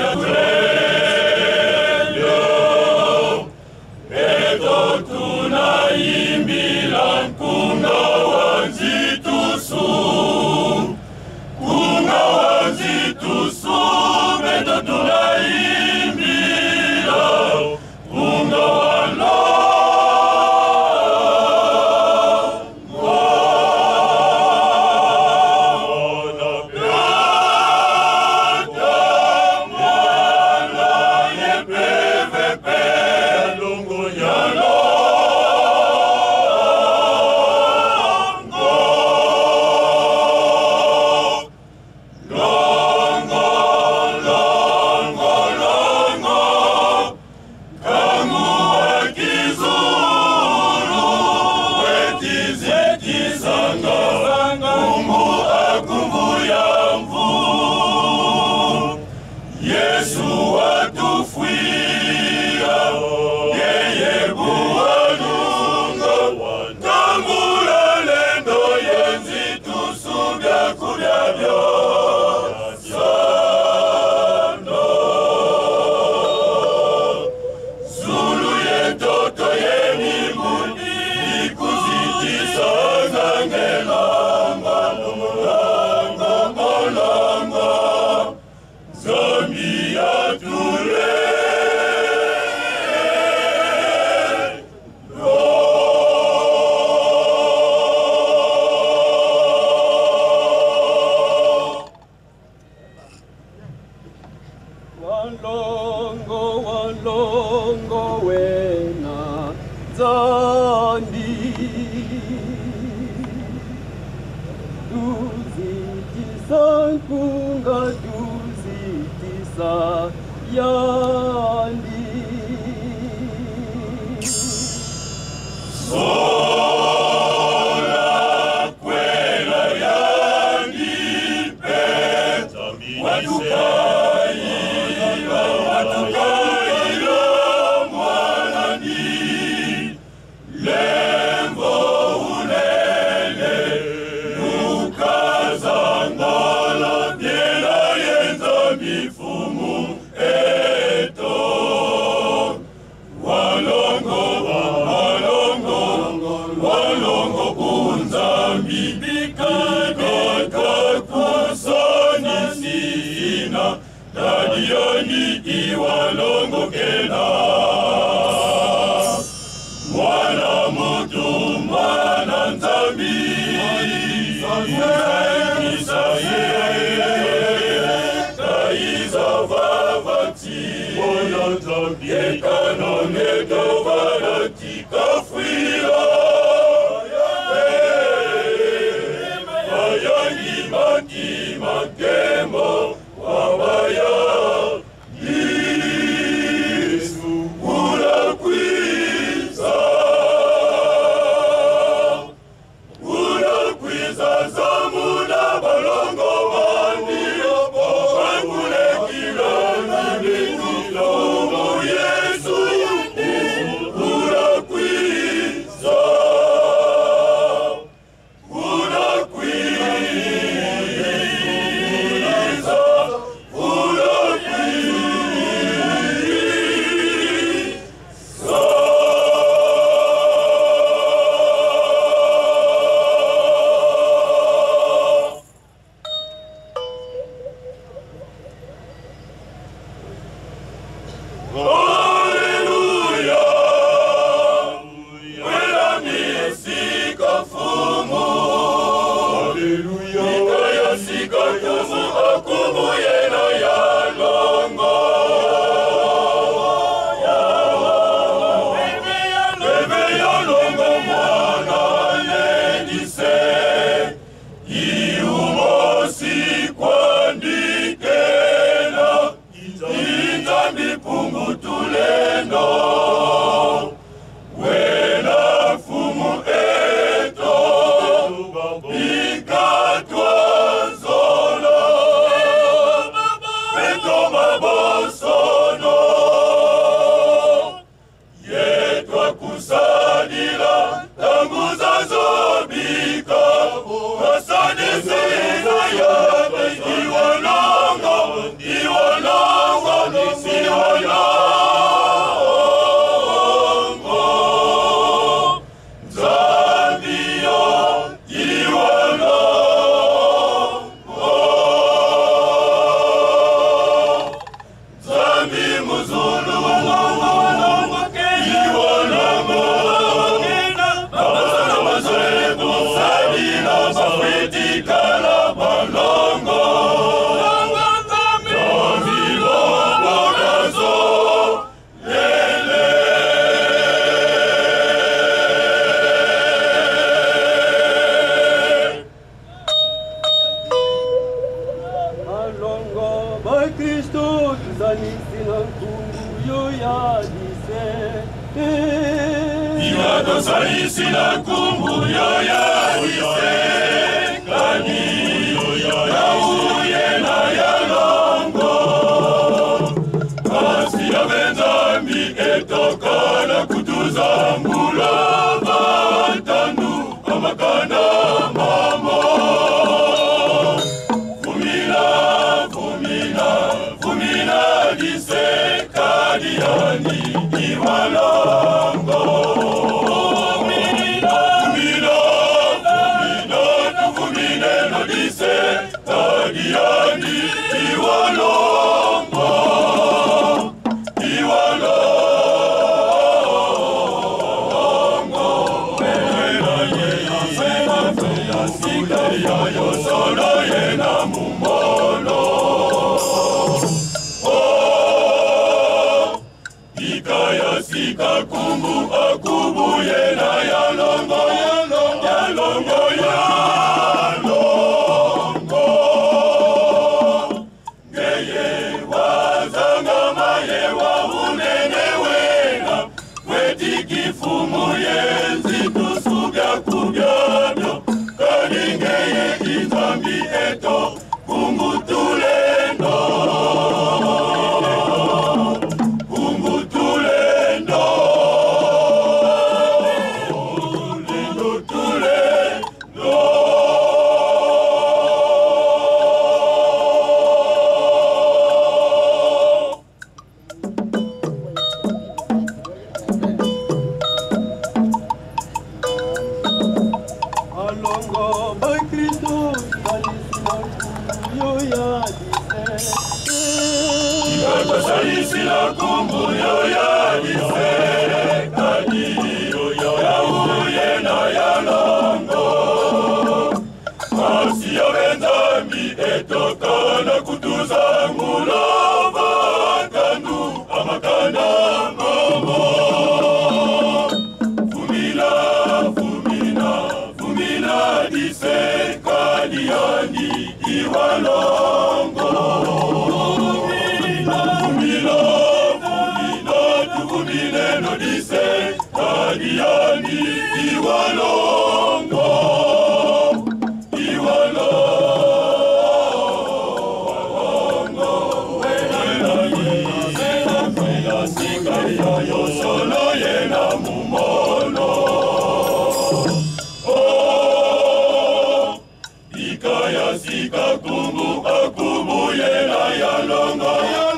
Pungu tu Kristo tuzalisi na nkungu yo ya dise. Iwa tuzalisi na nkungu yo ya dise. Kani ya uye na ya longo. Kasi ya benzambi etoka na kutuzambula. Batandu amakana mamo. Fumina dise kadiani iwalongo. Fumina no dise kadiani iwalongo. Sika ya yo solo yena mumono. Sika kumbu akubu yena ya longo. Ngeye wazanga maye wa unene wena. Weti kifumu yenzi tusuga kubyabyo. Kani ngeye izambi eto kumbu tulendo. Alongo by Kristo tuzalisi na nkungu yo ya dise. Iwa tuzalisi na nkungu yo ya dise. Kani ya uye na ya longo. Kasi ya benzambi etoka na kutuzambula. Batandu amakana mamo. Fumina dise kadiani iwalongo. Fumina no dise kadiani iwalongo. Sika ya yo solo yena mumono. Sika kumbu akubu yena ya longo.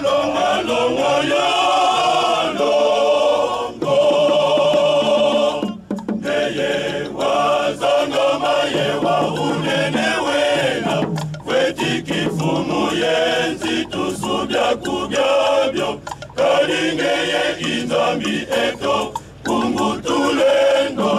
Ngeye wazanga maye wa unene wena. Kweti kifumu yenzi tusubya kubyabyo. Kali ngeye izambi eto kumbu tulendo.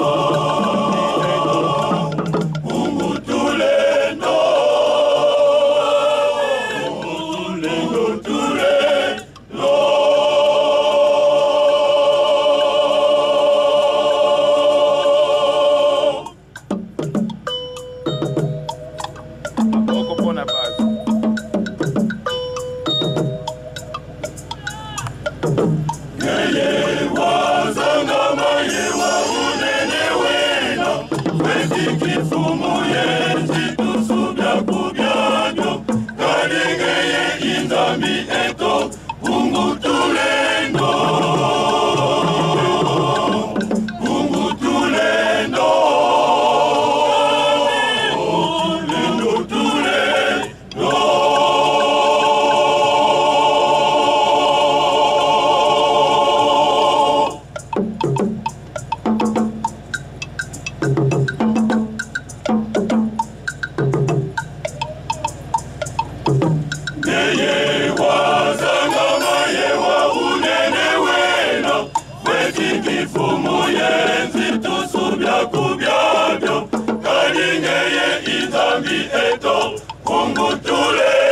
Ngeye wazanga maye wa unene wena. Kweti kifumu yenzi tusubya kubyabyo. Kali ngeye izambi eto kumbu tulendo. Ngeye wazanga maye wa unene wena. Kweti kifumu yenzi tusubya kubyabyo. Kali ngeye izambi eto kumbu tulendo.